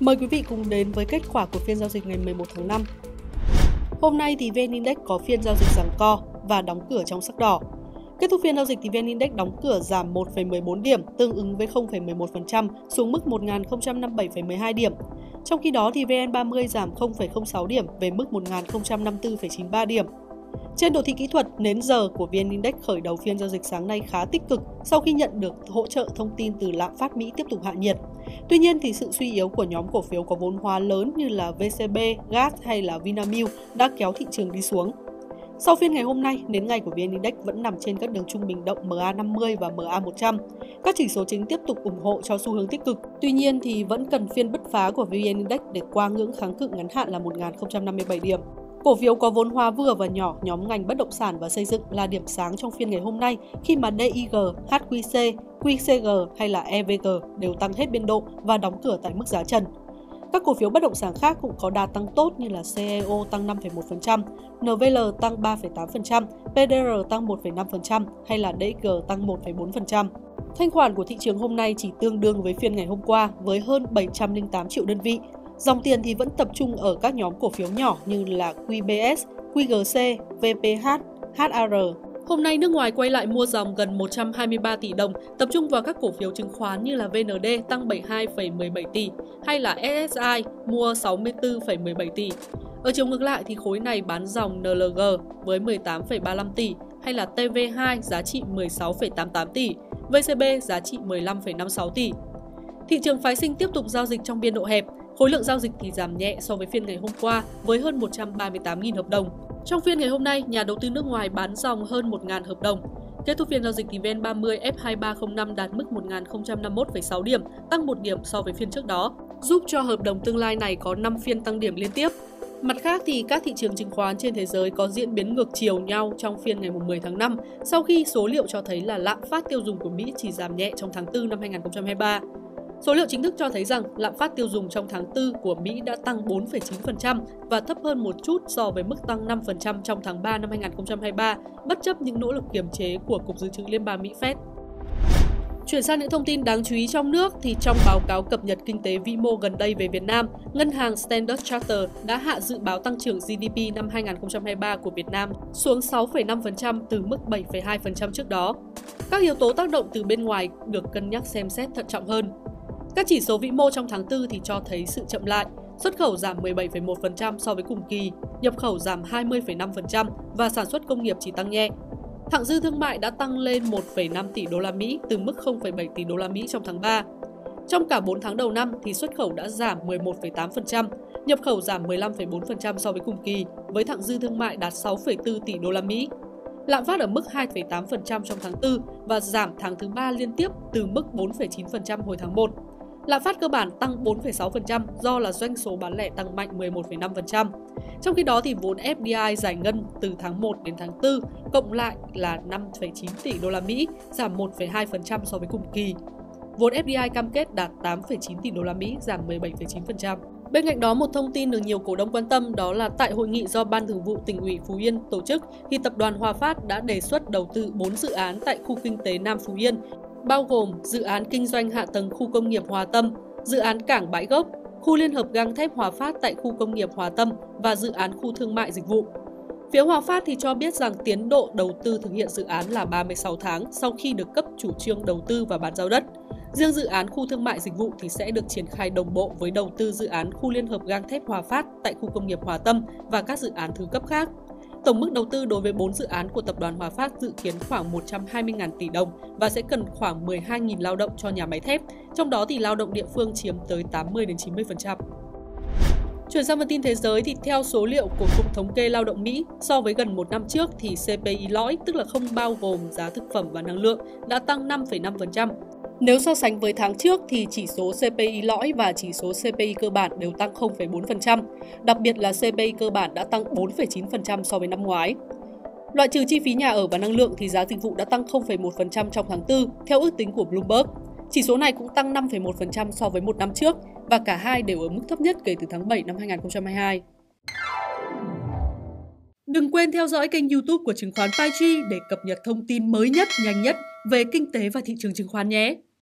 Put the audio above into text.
Mời quý vị cùng đến với kết quả của phiên giao dịch ngày 11 tháng 5. Hôm nay thì VN Index có phiên giao dịch giằng co và đóng cửa trong sắc đỏ. Kết thúc phiên giao dịch thì VN Index đóng cửa giảm 1,14 điểm, tương ứng với 0,11% xuống mức 1057,12 điểm. Trong khi đó thì VN30 giảm 0,06 điểm về mức 1054,93 điểm. Trên đồ thị kỹ thuật, nến giờ của VN Index khởi đầu phiên giao dịch sáng nay khá tích cực sau khi nhận được hỗ trợ thông tin từ lạm phát Mỹ tiếp tục hạ nhiệt. Tuy nhiên thì sự suy yếu của nhóm cổ phiếu có vốn hóa lớn như là VCB, GAT hay là Vinamilk đã kéo thị trường đi xuống. Sau phiên ngày hôm nay, nến ngày của VN Index vẫn nằm trên các đường trung bình động MA50 và MA100. Các chỉ số chính tiếp tục ủng hộ cho xu hướng tích cực. Tuy nhiên thì vẫn cần phiên bứt phá của VN Index để qua ngưỡng kháng cự ngắn hạn là 1057 điểm. Cổ phiếu có vốn hóa vừa và nhỏ nhóm ngành bất động sản và xây dựng là điểm sáng trong phiên ngày hôm nay khi mà DIG, HQC, QCG hay là EVG đều tăng hết biên độ và đóng cửa tại mức giá trần. Các cổ phiếu bất động sản khác cũng có đà tăng tốt như là CEO tăng 5,1%, NVL tăng 3,8%, PDR tăng 1,5% hay là DG tăng 1,4%. Thanh khoản của thị trường hôm nay chỉ tương đương với phiên ngày hôm qua với hơn 708 triệu đơn vị. Dòng tiền thì vẫn tập trung ở các nhóm cổ phiếu nhỏ như là QBS, QGC, VPH, HAR. Hôm nay nước ngoài quay lại mua dòng gần 123 tỷ đồng, tập trung vào các cổ phiếu chứng khoán như là VND tăng 72,17 tỷ hay là SSI mua 64,17 tỷ. Ở chiều ngược lại thì khối này bán dòng NLG với 18,35 tỷ hay là TV2 giá trị 16,88 tỷ, VCB giá trị 15,56 tỷ. Thị trường phái sinh tiếp tục giao dịch trong biên độ hẹp. Khối lượng giao dịch thì giảm nhẹ so với phiên ngày hôm qua với hơn 138.000 hợp đồng. Trong phiên ngày hôm nay, nhà đầu tư nước ngoài bán dòng hơn 1.000 hợp đồng. Kết thúc phiên giao dịch thì VN30 F2305 đạt mức 1051,6 điểm, tăng 1 điểm so với phiên trước đó, giúp cho hợp đồng tương lai này có 5 phiên tăng điểm liên tiếp. Mặt khác thì các thị trường chứng khoán trên thế giới có diễn biến ngược chiều nhau trong phiên ngày 10 tháng 5 sau khi số liệu cho thấy là lạm phát tiêu dùng của Mỹ chỉ giảm nhẹ trong tháng 4 năm 2023. Số liệu chính thức cho thấy rằng lạm phát tiêu dùng trong tháng 4 của Mỹ đã tăng 4,9% và thấp hơn một chút so với mức tăng 5% trong tháng 3 năm 2023, bất chấp những nỗ lực kiềm chế của Cục Dự trữ Liên bang Mỹ Fed. Chuyển sang những thông tin đáng chú ý trong nước thì trong báo cáo cập nhật kinh tế vĩ mô gần đây về Việt Nam, ngân hàng Standard Chartered đã hạ dự báo tăng trưởng GDP năm 2023 của Việt Nam xuống 6,5% từ mức 7,2% trước đó. Các yếu tố tác động từ bên ngoài được cân nhắc xem xét thận trọng hơn. Các chỉ số vĩ mô trong tháng 4 thì cho thấy sự chậm lại, xuất khẩu giảm 17,1% so với cùng kỳ, nhập khẩu giảm 20,5% và sản xuất công nghiệp chỉ tăng nhẹ. Thặng dư thương mại đã tăng lên 1,5 tỷ đô la Mỹ từ mức 0,7 tỷ đô la Mỹ trong tháng 3. Trong cả 4 tháng đầu năm thì xuất khẩu đã giảm 11,8%, nhập khẩu giảm 15,4% so với cùng kỳ, với thặng dư thương mại đạt 6,4 tỷ đô la Mỹ. Lạm phát ở mức 2,8% trong tháng 4 và giảm tháng thứ 3 liên tiếp từ mức 4,9% hồi tháng 1. Lạm phát cơ bản tăng 4,6% do là doanh số bán lẻ tăng mạnh 11,5%. Trong khi đó thì vốn FDI giải ngân từ tháng 1 đến tháng 4 cộng lại là 5,9 tỷ đô la Mỹ, giảm 1,2% so với cùng kỳ. Vốn FDI cam kết đạt 8,9 tỷ đô la Mỹ, giảm 17,9%. Bên cạnh đó, một thông tin được nhiều cổ đông quan tâm đó là tại hội nghị do Ban Thường vụ Tỉnh ủy Phú Yên tổ chức thì Tập đoàn Hòa Phát đã đề xuất đầu tư 4 dự án tại khu kinh tế Nam Phú Yên, bao gồm dự án kinh doanh hạ tầng khu công nghiệp Hòa Tâm, dự án cảng Bãi Gốc, khu liên hợp gang thép Hòa Phát tại khu công nghiệp Hòa Tâm và dự án khu thương mại dịch vụ. Phía Hòa Phát thì cho biết rằng tiến độ đầu tư thực hiện dự án là 36 tháng sau khi được cấp chủ trương đầu tư và bàn giao đất. Riêng dự án khu thương mại dịch vụ thì sẽ được triển khai đồng bộ với đầu tư dự án khu liên hợp gang thép Hòa Phát tại khu công nghiệp Hòa Tâm và các dự án thứ cấp khác. Tổng mức đầu tư đối với 4 dự án của Tập đoàn Hòa Phát dự kiến khoảng 120.000 tỷ đồng và sẽ cần khoảng 12.000 lao động cho nhà máy thép, trong đó thì lao động địa phương chiếm tới 80-90%. Chuyển sang phần tin thế giới thì theo số liệu của Cục Thống kê Lao động Mỹ, so với gần một năm trước thì CPI lõi, tức là không bao gồm giá thực phẩm và năng lượng, đã tăng 5,5%. Nếu so sánh với tháng trước thì chỉ số CPI lõi và chỉ số CPI cơ bản đều tăng 0,4%, đặc biệt là CPI cơ bản đã tăng 4,9% so với năm ngoái. Loại trừ chi phí nhà ở và năng lượng thì giá dịch vụ đã tăng 0,1% trong tháng 4, theo ước tính của Bloomberg. Chỉ số này cũng tăng 5,1% so với một năm trước và cả hai đều ở mức thấp nhất kể từ tháng 7 năm 2022. Đừng quên theo dõi kênh YouTube của Chứng khoán PaiG để cập nhật thông tin mới nhất, nhanh nhất về kinh tế và thị trường chứng khoán nhé!